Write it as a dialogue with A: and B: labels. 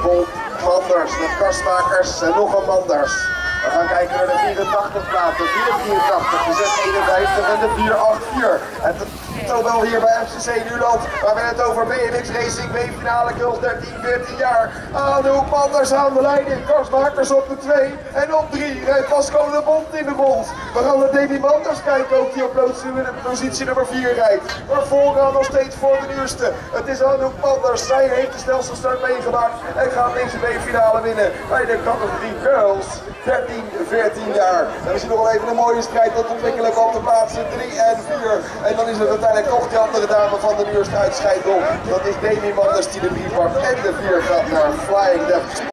A: Bolt, Manders, de kastmakers en nog een Manders. We gaan kijken naar de 84 plaat, de 484, de 651 en de 484. En zowel hier bij FCC Nuland, waar we het over BMX Racing B-finale girls 13-14 jaar. Anouk Manders aan de leiding, kastmakers op de 2 en op 3 rijdt Pasco de Bond in de mond. We gaan naar Demi Manders kijken, ook die op positie nummer 4 rijdt. Maar vooraan nog steeds voor de eerste. Het is Anouk Manders, zij heeft de snelste start meegemaakt en gaat deze B-finale winnen bij de categorie girls 13-14 jaar. En we zien nog wel even een mooie strijd tot ontwikkelen van de plaatsen 3 en 4. En dan is het uiteindelijk toch die andere dame van de eerste uitscheidsel. Dat is Demi Manders die de 3 pakt en de 4 gaat naar Flying Death.